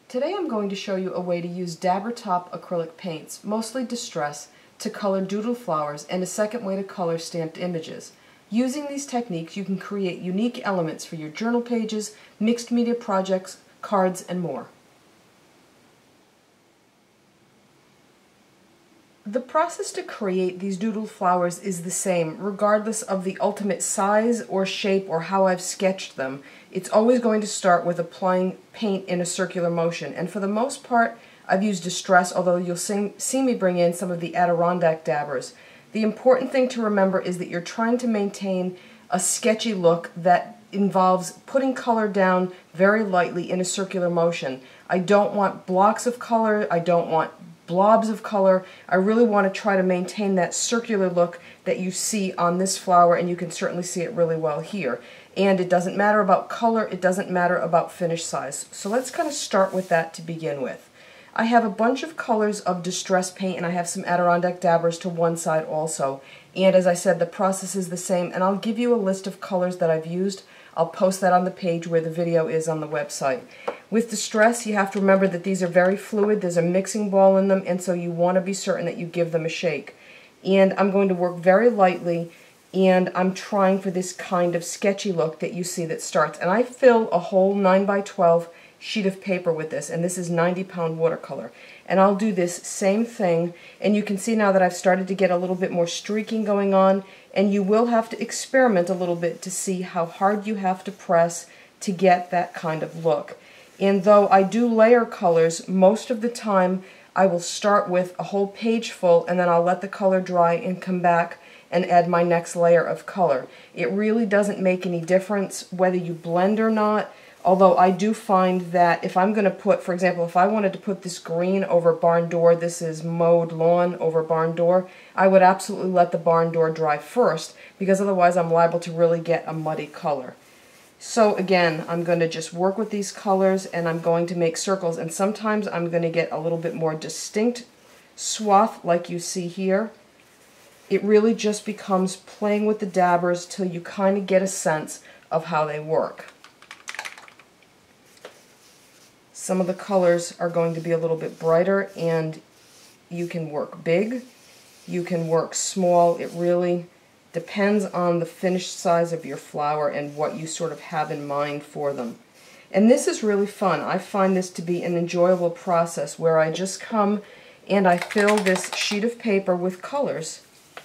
Today I'm going to show you a way to use Dabber Top acrylic paints, mostly Distress, to color doodle flowers, and a second way to color stamped images. Using these techniques you can create unique elements for your journal pages, mixed media projects, cards, and more. The process to create these doodle flowers is the same, regardless of the ultimate size or shape or how I've sketched them. It's always going to start with applying paint in a circular motion, and for the most part I've used Distress, although you'll see me bring in some of the Adirondack dabbers. The important thing to remember is that you're trying to maintain a sketchy look that involves putting color down very lightly in a circular motion. I don't want blocks of color, I don't want blobs of color. I really want to try to maintain that circular look that you see on this flower, and you can certainly see it really well here. And it doesn't matter about color, it doesn't matter about finish size. So let's kind of start with that to begin with. I have a bunch of colors of Distress paint, and I have some Adirondack dabbers to one side also. And as I said, the process is the same, and I'll give you a list of colors that I've used. I'll post that on the page where the video is on the website. With Distress, you have to remember that these are very fluid. There's a mixing ball in them, and so you want to be certain that you give them a shake. And I'm going to work very lightly, and I'm trying for this kind of sketchy look that you see that starts. And I fill a whole 9x12 sheet of paper with this, and this is 90-pound watercolor. And I'll do this same thing, and you can see now that I've started to get a little bit more streaking going on, and you will have to experiment a little bit to see how hard you have to press to get that kind of look. And though I do layer colors, most of the time I will start with a whole page full, and then I'll let the color dry and come back and add my next layer of color. It really doesn't make any difference whether you blend or not, although I do find that if I'm going to put, for example, if I wanted to put this green over barn door, this is mowed lawn over barn door, I would absolutely let the barn door dry first, because otherwise I'm liable to really get a muddy color. So again, I'm going to just work with these colors, and I'm going to make circles, and sometimes I'm going to get a little bit more distinct swath like you see here. It really just becomes playing with the dabbers till you kind of get a sense of how they work. Some of the colors are going to be a little bit brighter, and you can work big, you can work small. It really depends on the finished size of your flower and what you sort of have in mind for them. And this is really fun. I find this to be an enjoyable process where I just come and I fill this sheet of paper with colors,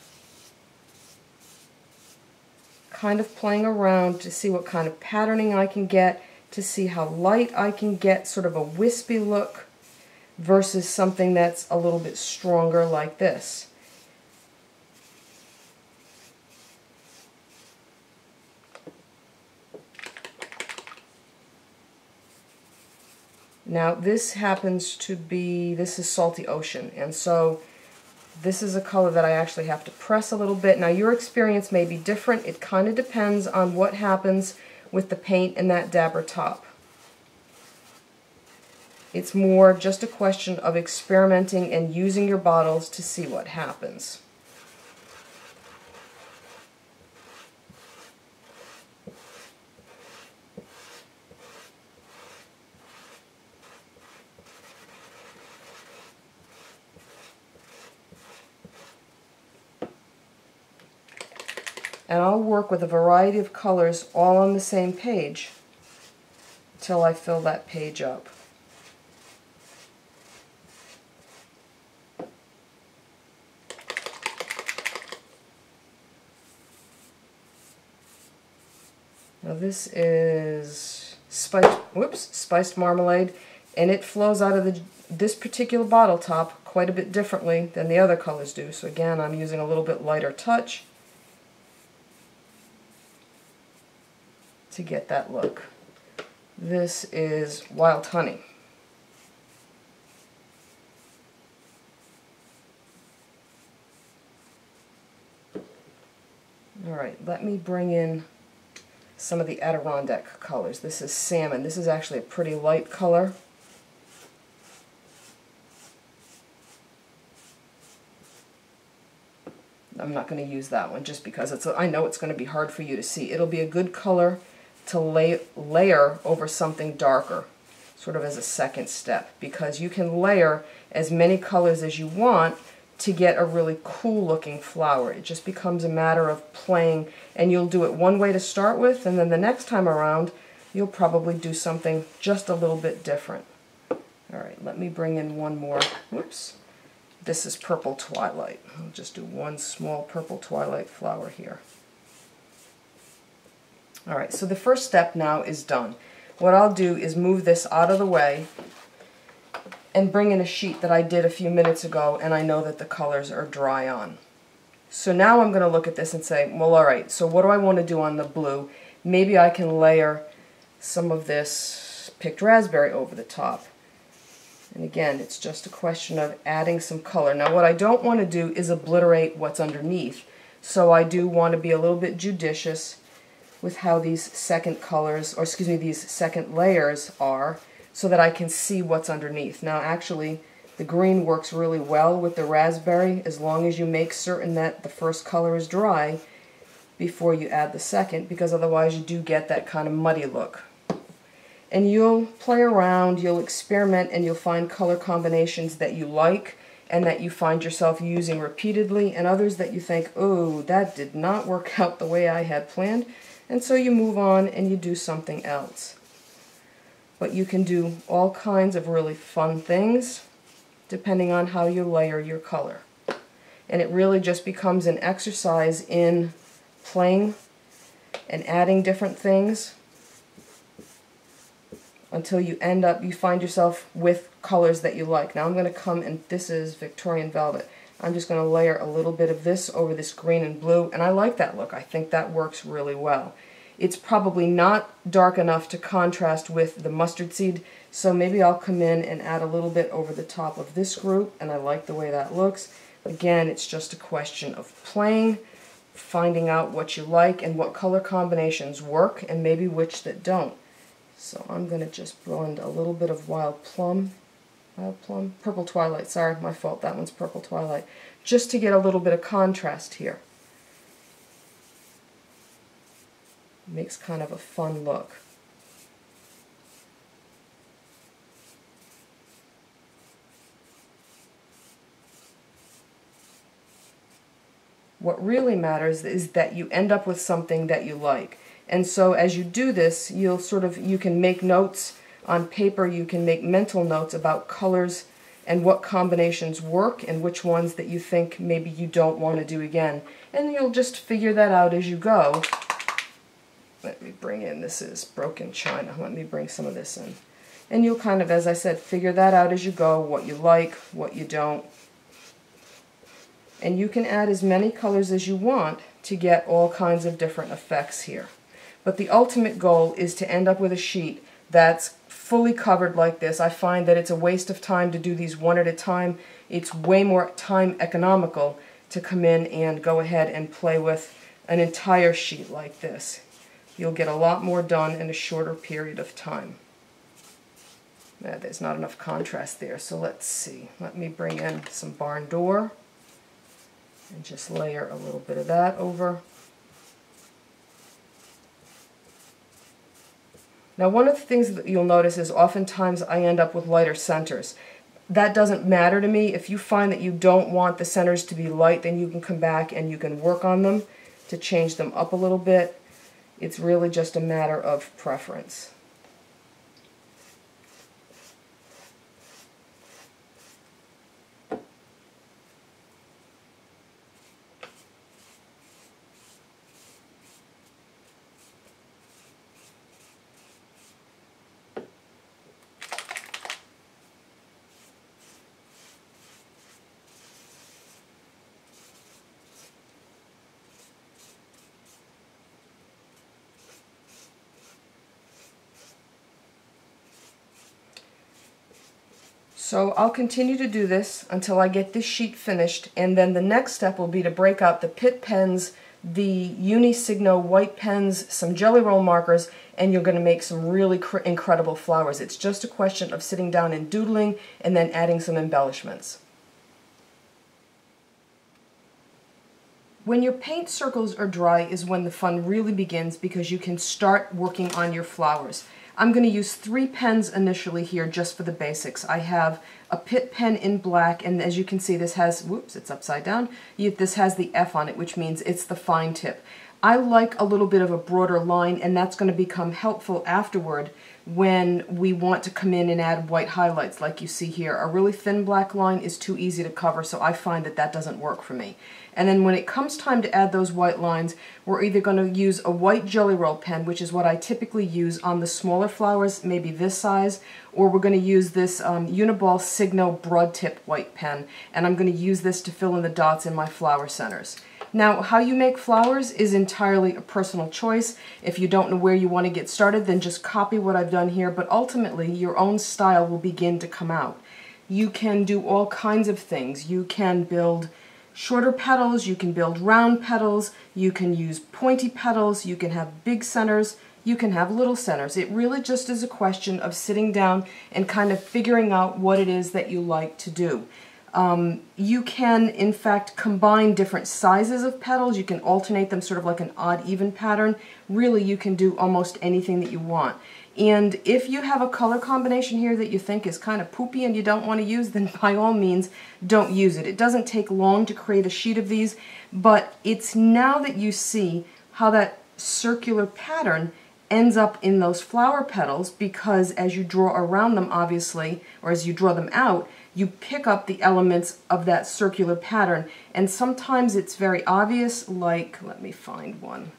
kind of playing around to see what kind of patterning I can get, to see how light I can get, sort of a wispy look versus something that's a little bit stronger like this. Now this happens to be, this is Salty Ocean, and so this is a color that I actually have to press a little bit. Now your experience may be different. It kind of depends on what happens with the paint and that Dabber Top. It's more just a question of experimenting and using your bottles to see what happens. And I'll work with a variety of colors all on the same page till I fill that page up. Now this is spiced marmalade, and it flows out of this particular bottle top quite a bit differently than the other colors do. So again, I'm using a little bit lighter touch to get that look. This is Wild Honey. Alright, let me bring in some of the Adirondack colors. This is Salmon. This is actually a pretty light color. I'm not going to use that one just because I know it's going to be hard for you to see. It'll be a good color to layer over something darker. sort of as a second step, because you can layer as many colors as you want to get a really cool looking flower. It just becomes a matter of playing, and you'll do it one way to start with, and then the next time around you'll probably do something just a little bit different. Alright, let me bring in one more. Whoops. This is Purple Twilight. I'll just do one small Purple Twilight flower here. Alright, so the first step now is done. What I'll do is move this out of the way and bring in a sheet that I did a few minutes ago, and I know that the colors are dry on. So now I'm going to look at this and say, well, alright, so what do I want to do on the blue? Maybe I can layer some of this picked raspberry over the top. And again, it's just a question of adding some color. Now what I don't want to do is obliterate what's underneath, so I do want to be a little bit judicious with how these second colors, or excuse me, these second layers are, so that I can see what's underneath. Now actually, the green works really well with the raspberry as long as you make certain that the first color is dry before you add the second, because otherwise you do get that kind of muddy look. And you'll play around, you'll experiment, and you'll find color combinations that you like and that you find yourself using repeatedly, and others that you think, oh, that did not work out the way I had planned, and so you move on and you do something else. But you can do all kinds of really fun things depending on how you layer your color. And it really just becomes an exercise in playing and adding different things until you find yourself with colors that you like. Now I'm going to come, and this is Victorian Velvet. I'm just going to layer a little bit of this over this green and blue, and I like that look. I think that works really well. It's probably not dark enough to contrast with the mustard seed, so maybe I'll come in and add a little bit over the top of this group, and I like the way that looks. Again, it's just a question of playing, finding out what you like and what color combinations work, and maybe which that don't. So I'm going to just blend a little bit of Purple Twilight, sorry, my fault, that one's Purple Twilight, just to get a little bit of contrast here. Makes kind of a fun look. What really matters is that you end up with something that you like. And so as you do this, you can make notes on paper, you can make mental notes about colors and what combinations work and which ones that you think maybe you don't want to do again. And you'll just figure that out as you go. Let me bring in, this is Broken China, let me bring some of this in. And you'll kind of, as I said, figure that out as you go, what you like, what you don't. And you can add as many colors as you want to get all kinds of different effects here. But the ultimate goal is to end up with a sheet that's fully covered like this. I find that it's a waste of time to do these one at a time. It's way more time economical to come in and go ahead and play with an entire sheet like this. You'll get a lot more done in a shorter period of time. There's not enough contrast there, so let's see. Let me bring in some Barn Door and just layer a little bit of that over. Now one of the things that you'll notice is oftentimes I end up with lighter centers. That doesn't matter to me. If you find that you don't want the centers to be light, then you can come back and you can work on them to change them up a little bit. It's really just a matter of preference. So I'll continue to do this until I get this sheet finished, and then the next step will be to break out the Pitt pens, the Unisigno white pens, some Jelly Roll markers, and you're going to make some really incredible flowers. It's just a question of sitting down and doodling and then adding some embellishments. When your paint circles are dry is when the fun really begins, because you can start working on your flowers. I'm going to use 3 pens initially here just for the basics. I have a Pitt pen in black, and as you can see this has, whoops, it's upside down, this has the F on it, which means it's the fine tip. I like a little bit of a broader line, and that's going to become helpful afterward when we want to come in and add white highlights like you see here. A really thin black line is too easy to cover, so I find that that doesn't work for me. And then when it comes time to add those white lines, we're either going to use a white Jelly Roll pen, which is what I typically use on the smaller flowers, maybe this size, or we're going to use this Uniball Signo broad tip white pen, and I'm going to use this to fill in the dots in my flower centers. Now, how you make flowers is entirely a personal choice. If you don't know where you want to get started, then just copy what I've done here, but ultimately your own style will begin to come out. You can do all kinds of things. You can build shorter petals, you can build round petals, you can use pointy petals, you can have big centers, you can have little centers. It really just is a question of sitting down and kind of figuring out what it is that you like to do. You can, in fact, combine different sizes of petals. You can alternate them sort of like an odd-even pattern. Really, you can do almost anything that you want. And if you have a color combination here that you think is kind of poopy and you don't want to use, then by all means, don't use it. It doesn't take long to create a sheet of these, but it's now that you see how that circular pattern ends up in those flower petals, because as you draw around them, obviously, or as you draw them out, you pick up the elements of that circular pattern, and sometimes it's very obvious, like, let me find one.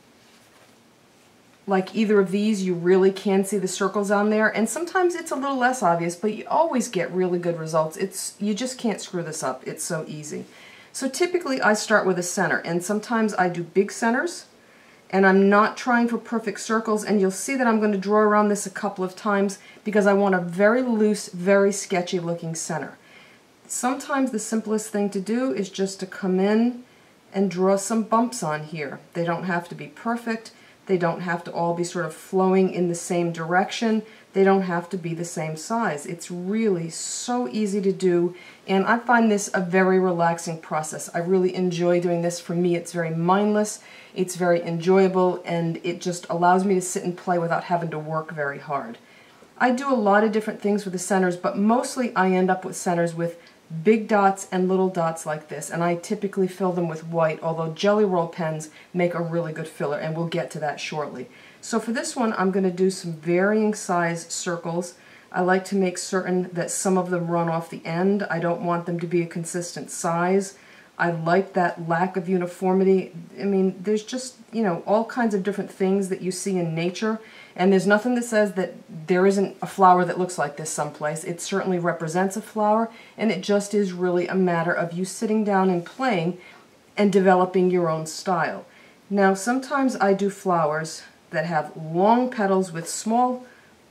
Like either of these, you really can see the circles on there, and sometimes it's a little less obvious, but you always get really good results. You just can't screw this up. It's so easy. So typically I start with a center, and sometimes I do big centers, and I'm not trying for perfect circles, and you'll see that I'm going to draw around this a couple of times because I want a very loose, very sketchy looking center. Sometimes the simplest thing to do is just to come in and draw some bumps on here. They don't have to be perfect. They don't have to all be sort of flowing in the same direction. They don't have to be the same size. It's really so easy to do, and I find this a very relaxing process. I really enjoy doing this. For me, it's very mindless, it's very enjoyable, and it just allows me to sit and play without having to work very hard. I do a lot of different things with the centers, but mostly I end up with centers with big dots and little dots like this, and I typically fill them with white, although Jelly Roll pens make a really good filler, and we'll get to that shortly. So for this one, I'm going to do some varying size circles. I like to make certain that some of them run off the end. I don't want them to be a consistent size. I like that lack of uniformity. I mean, there's just, you know, all kinds of different things that you see in nature, and there's nothing that says that there isn't a flower that looks like this someplace. It certainly represents a flower, and it just is really a matter of you sitting down and playing and developing your own style. Now, sometimes I do flowers that have long petals with small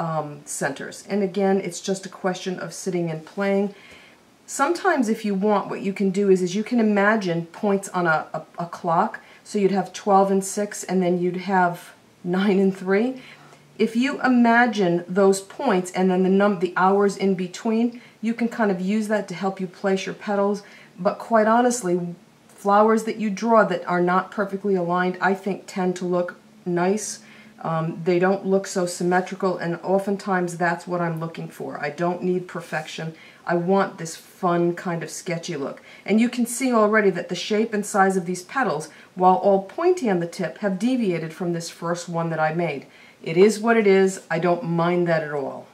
centers, and again, it's just a question of sitting and playing. Sometimes if you want, what you can do is you can imagine points on a clock, so you'd have 12 and 6, and then you'd have 9 and 3. If you imagine those points and then the hours in between, you can kind of use that to help you place your petals. But quite honestly, flowers that you draw that are not perfectly aligned, I think tend to look nice. They don't look so symmetrical, and oftentimes that's what I'm looking for. I don't need perfection. I want this fun kind of sketchy look. And you can see already that the shape and size of these petals, while all pointy on the tip, have deviated from this first one that I made. It is what it is. I don't mind that at all.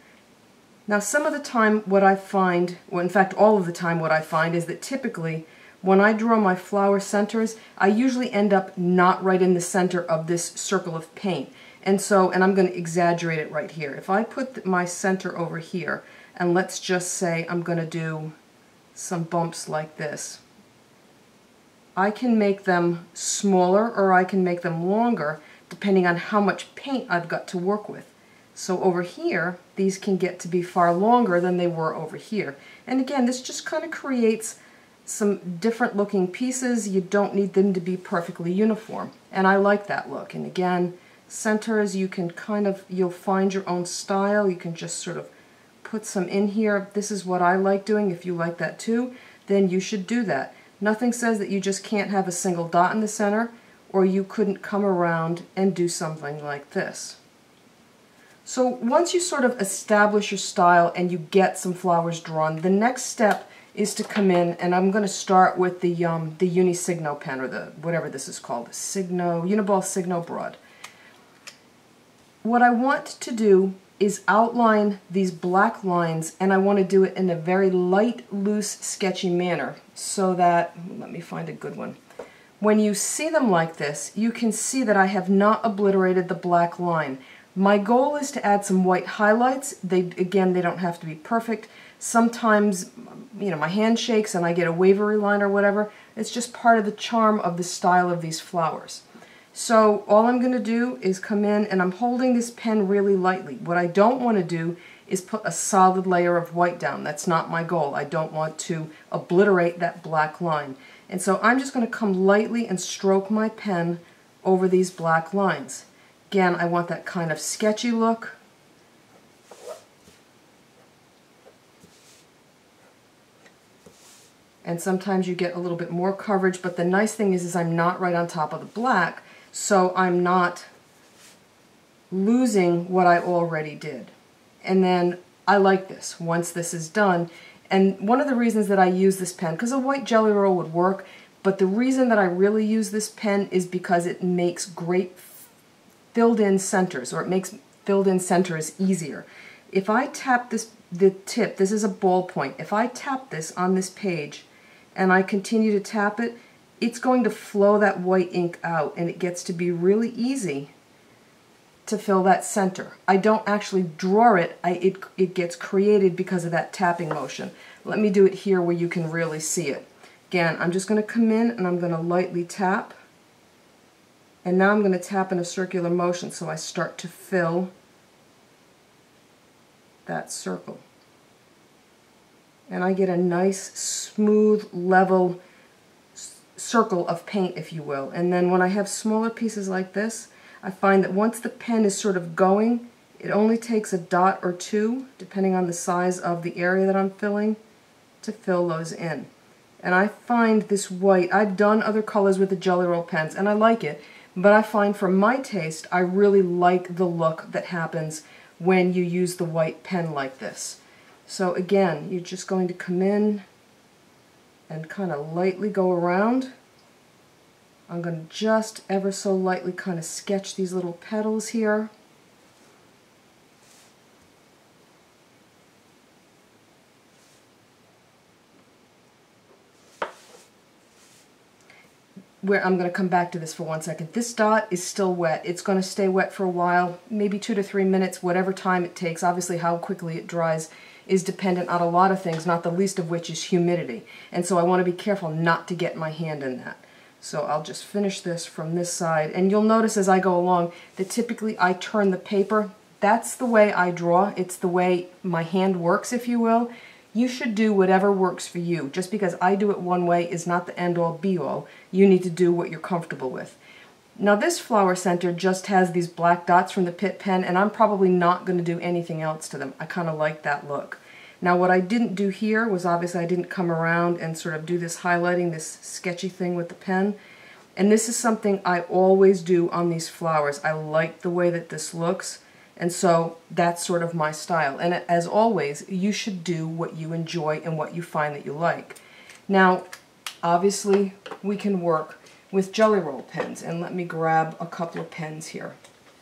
Now, some of the time what I find, well, in fact all of the time what I find, is that typically when I draw my flower centers, I usually end up not right in the center of this circle of paint. And I'm going to exaggerate it right here. If I put my center over here, and let's just say I'm going to do some bumps like this, I can make them smaller or I can make them longer depending on how much paint I've got to work with. So over here, these can get to be far longer than they were over here. And again, this just kind of creates some different looking pieces. You don't need them to be perfectly uniform. And I like that look. And again, centers, you can you'll find your own style. You can just sort of put some in here. This is what I like doing. If you like that too, then you should do that. Nothing says that you just can't have a single dot in the center, or you couldn't come around and do something like this. So once you sort of establish your style and you get some flowers drawn, the next step is to come in, and I'm going to start with the Unisigno pen, or the whatever this is called, Uniball Signo Broad. What I want to do is outline these black lines, and I want to do it in a very light, loose, sketchy manner, so that, let me find a good one. When you see them like this, you can see that I have not obliterated the black line. My goal is to add some white highlights. Again, they don't have to be perfect. Sometimes, my hand shakes and I get a wavery line or whatever. It's just part of the charm of the style of these flowers. So all I'm going to do is come in, and I'm holding this pen really lightly. What I don't want to do is put a solid layer of white down. That's not my goal. I don't want to obliterate that black line. And so I'm just going to come lightly and stroke my pen over these black lines. Again, I want that kind of sketchy look. And sometimes you get a little bit more coverage, but the nice thing is I'm not right on top of the black, so I'm not losing what I already did. And then I like this once this is done. And one of the reasons that I use this pen, because a white Gelly Roll would work, but the reason that I really use this pen is because it makes great filled-in centers, or it makes filled-in centers easier. If I tap the tip, this is a ballpoint, if I tap this on this page and I continue to tap it, it's going to flow that white ink out, and it gets to be really easy to fill that center. I don't actually draw it, it gets created because of that tapping motion. Let me do it here where you can really see it. Again, I'm just going to come in and I'm going to lightly tap, and now I'm going to tap in a circular motion so I start to fill that circle. And I get a nice, smooth, level circle of paint, if you will. And then when I have smaller pieces like this, I find that once the pen is sort of going, it only takes a dot or two, depending on the size of the area that I'm filling, to fill those in. And I find this white, I've done other colors with the Gelly Roll pens, and I like it, but I find for my taste, I really like the look that happens when you use the white pen like this. So again, you're just going to come in and kind of lightly go around. I'm going to just ever so lightly kind of sketch these little petals here. Where I'm going to come back to this for 1 second. This dot is still wet. It's going to stay wet for a while, maybe 2 to 3 minutes, whatever time it takes. Obviously how quickly it dries is dependent on a lot of things, not the least of which is humidity. And so I want to be careful not to get my hand in that. So I'll just finish this from this side. And you'll notice as I go along that typically I turn the paper. That's the way I draw. It's the way my hand works, if you will. You should do whatever works for you. Just because I do it one way is not the end-all be-all. You need to do what you're comfortable with. Now this flower center just has these black dots from the Pitt pen, and I'm probably not going to do anything else to them. I kind of like that look. Now what I didn't do here was obviously I didn't come around and sort of do this highlighting, this sketchy thing with the pen. And this is something I always do on these flowers. I like the way that this looks. And so that's sort of my style. And as always, you should do what you enjoy and what you find that you like. Now, obviously, we can work with Gelly Roll pens. And let me grab a couple of pens here.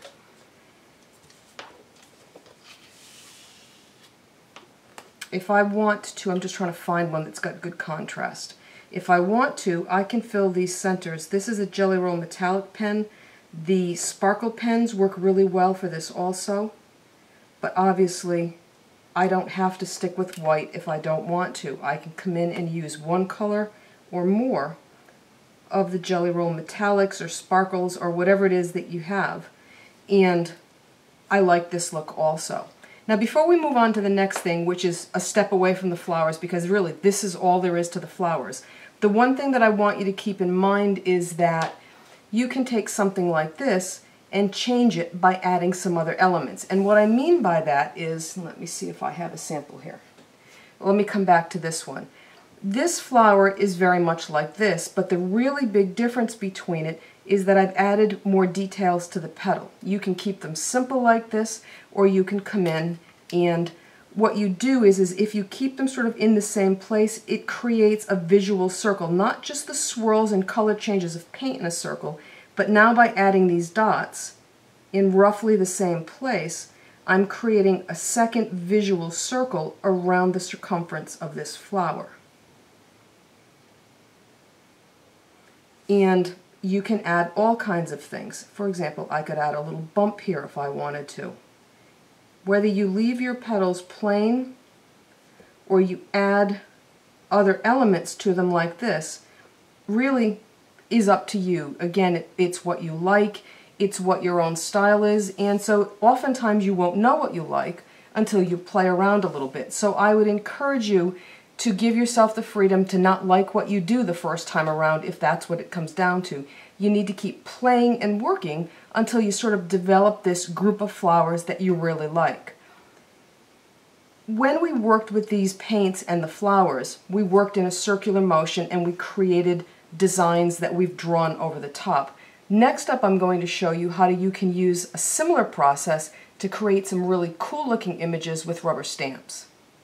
If I want to, I'm just trying to find one that's got good contrast. If I want to, I can fill these centers. This is a Gelly Roll metallic pen. The sparkle pens work really well for this also, but obviously I don't have to stick with white if I don't want to. I can come in and use one color or more of the Gelly Roll metallics or sparkles or whatever it is that you have, and I like this look also. Now before we move on to the next thing, which is a step away from the flowers, because really this is all there is to the flowers, the one thing that I want you to keep in mind is that you can take something like this and change it by adding some other elements. And what I mean by that is, let me see if I have a sample here. Let me come back to this one. This flower is very much like this, but the really big difference between it is that I've added more details to the petal. You can keep them simple like this, or you can come in and what you do is if you keep them sort of in the same place, it creates a visual circle, not just the swirls and color changes of paint in a circle, but now by adding these dots in roughly the same place, I'm creating a second visual circle around the circumference of this flower. And you can add all kinds of things. For example, I could add a little bump here if I wanted to. Whether you leave your petals plain or you add other elements to them like this really is up to you. Again, it's what you like, it's what your own style is, and so oftentimes you won't know what you like until you play around a little bit. So I would encourage you to give yourself the freedom to not like what you do the first time around if that's what it comes down to. You need to keep playing and working until you sort of develop this group of flowers that you really like. When we worked with these paints and the flowers, we worked in a circular motion and we created designs that we've drawn over the top. Next up, I'm going to show you how you can use a similar process to create some really cool looking images with rubber stamps.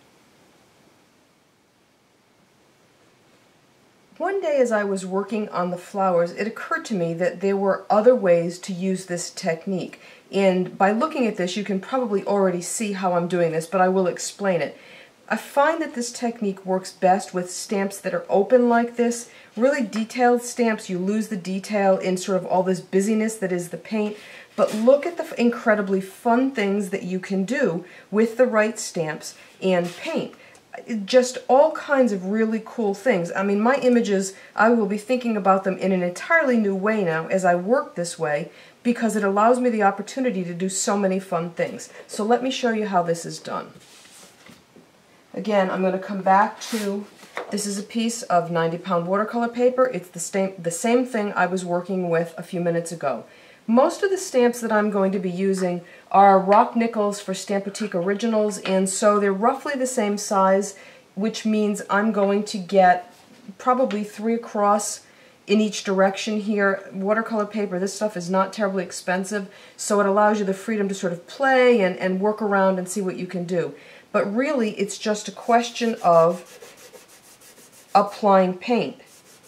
One day as I was working on the flowers, it occurred to me that there were other ways to use this technique. And by looking at this, you can probably already see how I'm doing this, but I will explain it. I find that this technique works best with stamps that are open like this. Really detailed stamps, you lose the detail in sort of all this busyness that is the paint. But look at the incredibly fun things that you can do with the right stamps and paint. Just all kinds of really cool things. I mean, my images, I will be thinking about them in an entirely new way now as I work this way because it allows me the opportunity to do so many fun things. So let me show you how this is done. Again, I'm going to come back to, this is a piece of 90-pound watercolor paper. It's the same thing I was working with a few minutes ago. Most of the stamps that I'm going to be using are Rock Nickels for Stamp-O-Teek Originals, and so they're roughly the same size, which means I'm going to get probably 3 across in each direction here. Watercolor paper, this stuff is not terribly expensive, so it allows you the freedom to sort of play and work around and see what you can do. But really, it's just a question of applying paint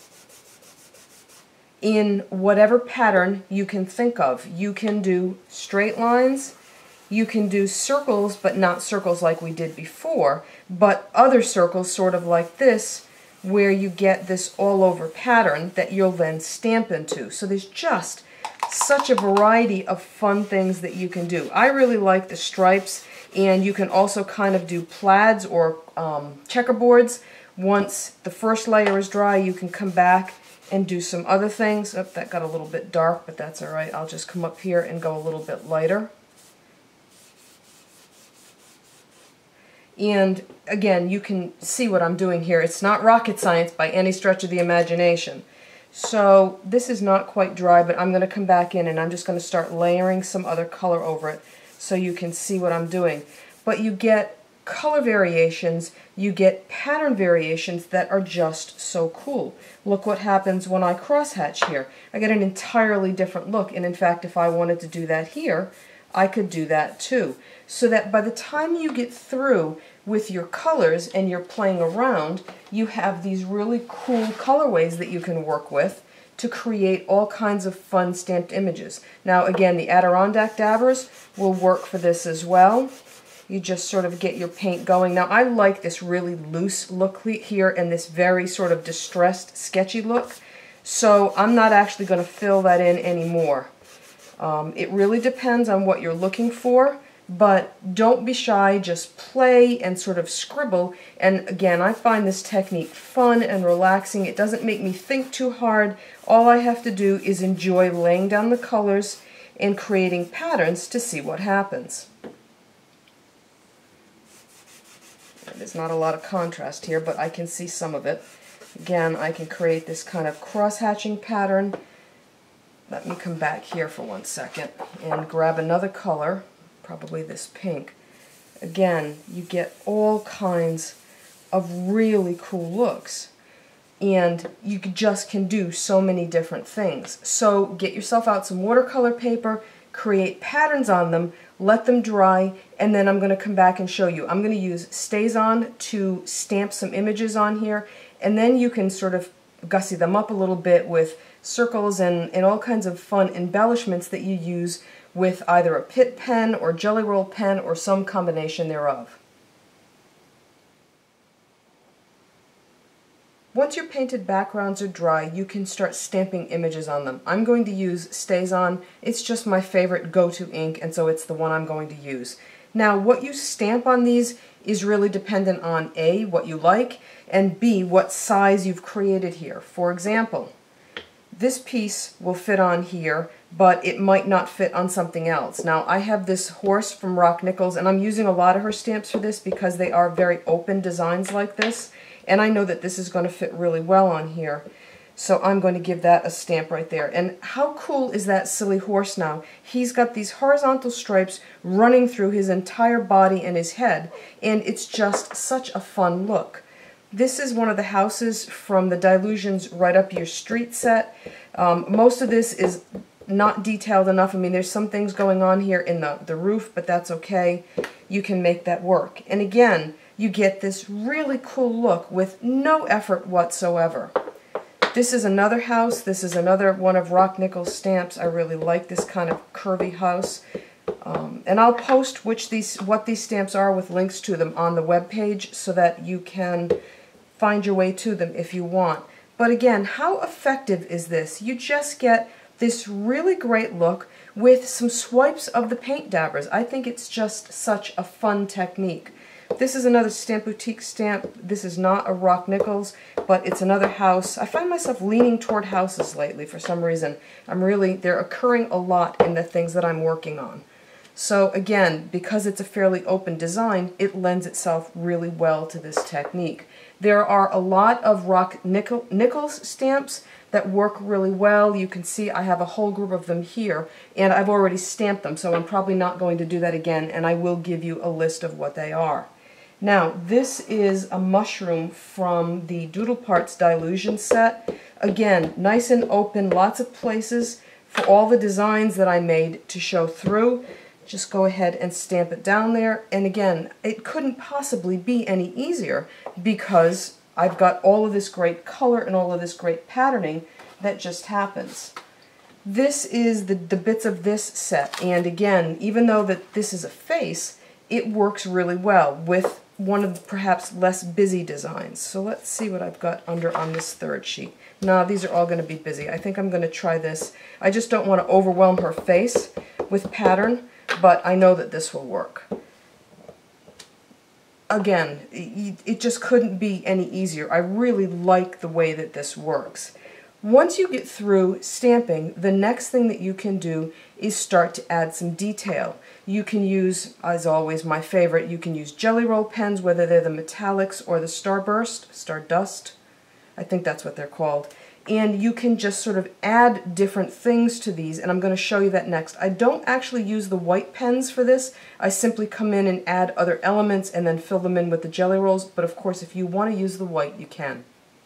in whatever pattern you can think of. You can do straight lines, you can do circles, but not circles like we did before, but other circles sort of like this, where you get this all-over pattern that you'll then stamp into. So there's just such a variety of fun things that you can do. I really like the stripes, and you can also kind of do plaids or checkerboards. Once the first layer is dry, you can come back and do some other things. Oh, that got a little bit dark, but that's all right. I'll just come up here and go a little bit lighter. And again, you can see what I'm doing here. It's not rocket science by any stretch of the imagination. So this is not quite dry, but I'm going to come back in and I'm just going to start layering some other color over it so you can see what I'm doing. But you get color variations, you get pattern variations that are just so cool. Look what happens when I crosshatch here. I get an entirely different look, and in fact, if I wanted to do that here, I could do that too. So that by the time you get through with your colors and you're playing around, you have these really cool colorways that you can work with to create all kinds of fun stamped images. Now again, the Adirondack dabbers will work for this as well. You just sort of get your paint going. Now I like this really loose look here and this very sort of distressed, sketchy look. So I'm not actually going to fill that in anymore. It really depends on what you're looking for, but don't be shy, just play and sort of scribble. And again, I find this technique fun and relaxing. It doesn't make me think too hard. All I have to do is enjoy laying down the colors and creating patterns to see what happens. There's not a lot of contrast here, but I can see some of it. Again, I can create this kind of cross-hatching pattern. Let me come back here for 1 second and grab another color, probably this pink. Again, you get all kinds of really cool looks. and you just can do so many different things. So get yourself out some watercolor paper, create patterns on them, let them dry, and then I'm going to come back and show you. I'm going to use StazOn to stamp some images on here, and then you can sort of gussy them up a little bit with circles and all kinds of fun embellishments that you use with either a Pitt pen or Gelly Roll pen or some combination thereof. Once your painted backgrounds are dry, you can start stamping images on them. I'm going to use StazOn. It's just my favorite go-to ink, and so it's the one I'm going to use. Now, what you stamp on these is really dependent on A, what you like, and B, what size you've created here. For example, this piece will fit on here, but it might not fit on something else. Now, I have this horse from Rocknichols, and I'm using a lot of her stamps for this because they are very open designs like this, and I know that this is going to fit really well on here. So I'm going to give that a stamp right there. And how cool is that silly horse now? He's got these horizontal stripes running through his entire body and his head, and it's just such a fun look. This is one of the houses from the Dylusions Right Up Your Street set. Most of this is not detailed enough. I mean, there's some things going on here in the roof, but that's okay. You can make that work. And again, you get this really cool look with no effort whatsoever. This is another house. This is another one of Rocknichols' stamps. I really like this kind of curvy house. And I'll post what these stamps are with links to them on the webpage so that you can find your way to them if you want. But again, how effective is this? You just get this really great look with some swipes of the paint dabbers. I think it's just such a fun technique. This is another Stamp Boutique stamp. This is not a Rocknichols, but it's another house. I find myself leaning toward houses lately for some reason. They're occurring a lot in the things that I'm working on. So again, because it's a fairly open design, it lends itself really well to this technique. There are a lot of Rocknichols stamps that work really well. You can see I have a whole group of them here, and I've already stamped them, so I'm probably not going to do that again, and I will give you a list of what they are. Now, this is a mushroom from the Doodle Parts Dylusion set. Again, nice and open, lots of places for all the designs that I made to show through. Just go ahead and stamp it down there. And again, it couldn't possibly be any easier because I've got all of this great color and all of this great patterning that just happens. This is the bits of this set, and again, even though that this is a face, it works really well with one of the perhaps less busy designs. So let's see what I've got under on this third sheet. Now these are all going to be busy. I think I'm going to try this. I just don't want to overwhelm her face with pattern, but I know that this will work. Again, it just couldn't be any easier. I really like the way that this works. Once you get through stamping, the next thing that you can do is start to add some detail. You can use, as always, my favorite, you can use Gelly Roll pens, whether they're the metallics or the Stardust, I think that's what they're called. And you can just sort of add different things to these, and I'm going to show you that next. I don't actually use the white pens for this. I simply come in and add other elements and then fill them in with the Gelly Rolls, but of course if you want to use the white, you can.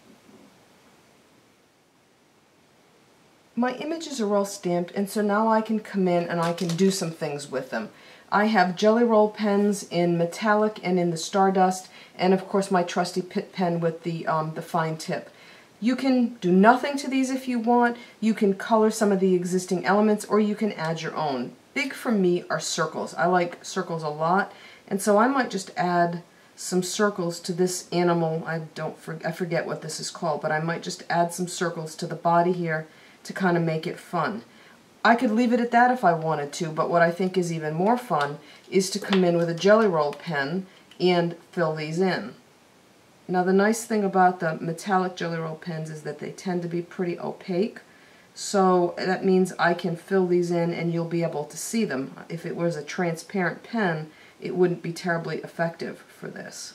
My images are all stamped, and so now I can come in and I can do some things with them. I have Gelly Roll pens in metallic and in the Stardust, and of course my trusty Pitt pen with the fine tip. You can do nothing to these if you want. You can color some of the existing elements, or you can add your own. Big for me are circles. I like circles a lot, and so I might just add some circles to this animal. I forget what this is called, but I might just add some circles to the body here to kind of make it fun. I could leave it at that if I wanted to, but what I think is even more fun is to come in with a Gelly Roll pen and fill these in. Now the nice thing about the metallic Gelly Roll pens is that they tend to be pretty opaque, so that means I can fill these in and you'll be able to see them. If it was a transparent pen, it wouldn't be terribly effective for this.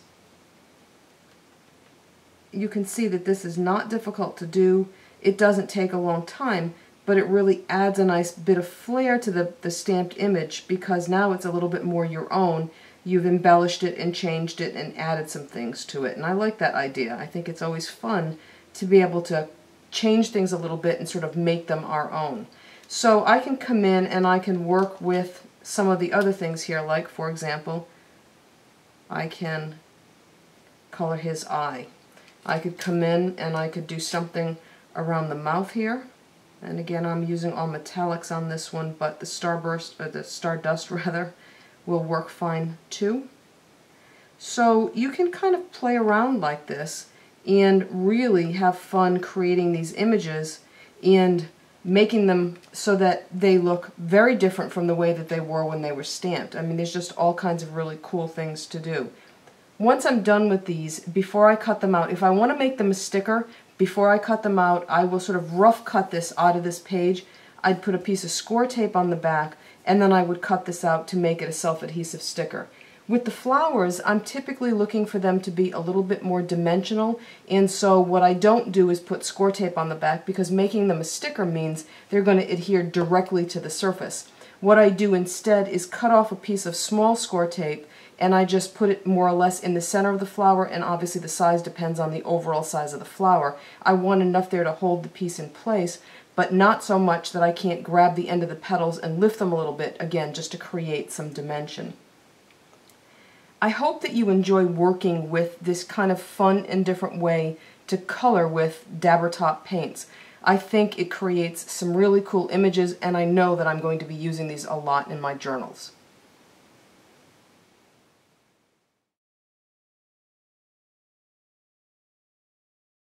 You can see that this is not difficult to do. It doesn't take a long time, but it really adds a nice bit of flair to the stamped image because now it's a little bit more your own. You've embellished it and changed it and added some things to it, and I like that idea. I think it's always fun to be able to change things a little bit and sort of make them our own. So I can come in and I can work with some of the other things here, like for example, I can color his eye. I could come in and I could do something around the mouth here. And again, I'm using all metallics on this one, but the starburst, or the stardust rather, will work fine too. So you can kind of play around like this and really have fun creating these images and making them so that they look very different from the way that they were when they were stamped. I mean, there's just all kinds of really cool things to do. Once I'm done with these, before I cut them out, if I want to make them a sticker, before I cut them out, I will sort of rough cut this out of this page. I'd put a piece of score tape on the back, and then I would cut this out to make it a self-adhesive sticker. With the flowers, I'm typically looking for them to be a little bit more dimensional, and so what I don't do is put score tape on the back, because making them a sticker means they're going to adhere directly to the surface. What I do instead is cut off a piece of small score tape, and I just put it more or less in the center of the flower, and obviously the size depends on the overall size of the flower. I want enough there to hold the piece in place, but not so much that I can't grab the end of the petals and lift them a little bit, again, just to create some dimension. I hope that you enjoy working with this kind of fun and different way to color with Dabber Top paints. I think it creates some really cool images, and I know that I'm going to be using these a lot in my journals.